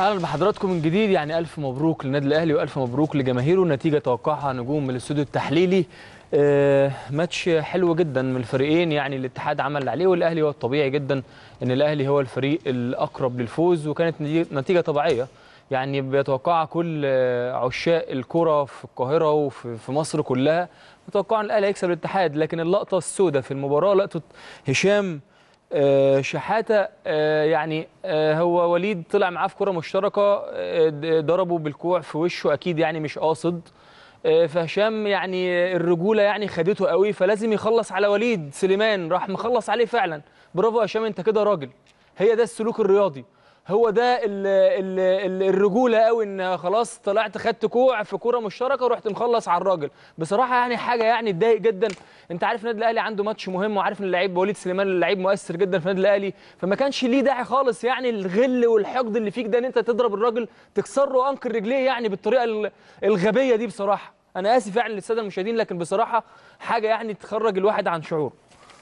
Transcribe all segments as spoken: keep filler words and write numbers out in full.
اهلا بحضراتكم من جديد. يعني الف مبروك للنادي الاهلي والف مبروك لجماهيره. نتيجه توقعها نجوم من الاستوديو التحليلي. آه ماتش حلو جدا من الفريقين. يعني الاتحاد عمل اللي عليه والاهلي، هو الطبيعي جدا ان الاهلي هو الفريق الاقرب للفوز، وكانت نتيجه طبيعيه يعني بيتوقعها كل عشاق الكره في القاهره وفي مصر كلها. متوقع ان الاهلي هيكسب الاتحاد، لكن اللقطه السوداء في المباراه لقطه هشام آه شحاته. آه يعني آه هو وليد طلع معاه في كره مشتركه، آه ضربه بالكوع في وشه، اكيد يعني مش قاصد. آه فهشام يعني الرجوله يعني خدته قوي، فلازم يخلص على وليد سليمان، راح مخلص عليه فعلا. برافو يا هشام، انت كده راجل. هي ده السلوك الرياضي، هو ده ال ال ال الرجوله قوي، ان خلاص طلعت خدت كوع في كوره مشتركه ورحت مخلص على الراجل. بصراحه يعني حاجه يعني تضايق جدا. انت عارف النادي الاهلي عنده ماتش مهم، وعارف ان اللعيب وليد سليمان لعيب مؤثر جدا في النادي الاهلي، فما كانش ليه داعي خالص يعني الغل والحقد اللي فيك ده ان انت تضرب الراجل تكسر له انكر رجليه يعني بالطريقه الغبيه دي. بصراحه انا اسف يعني للساده المشاهدين، لكن بصراحه حاجه يعني تخرج الواحد عن شعوره.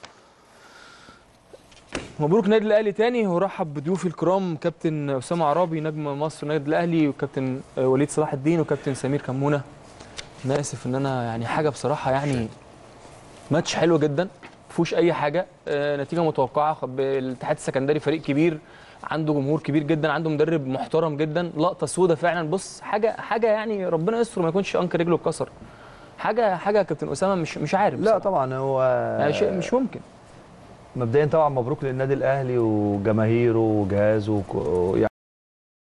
مبروك نادي الاهلي تاني، ورحب بضيوفي الكرام كابتن اسامه عرابي نجم مصر النادي الاهلي، وكابتن وليد صلاح الدين، وكابتن سمير كمونه. انا اسف ان انا يعني حاجه بصراحه يعني ماتش حلو جدا مفيهوش اي حاجه. آه نتيجه متوقعه. الاتحاد السكندري فريق كبير، عنده جمهور كبير جدا، عنده مدرب محترم جدا. لقطه سودة فعلا، بص حاجه حاجه يعني ربنا يستر ما يكونش انكر رجله اتكسر. حاجه حاجه يا كابتن اسامه مش مش عارف لا بصراحة. طبعا هو يعني شيء مش ممكن. مبدئيا طبعا مبروك للنادي الاهلي وجماهيره وجهازه يعني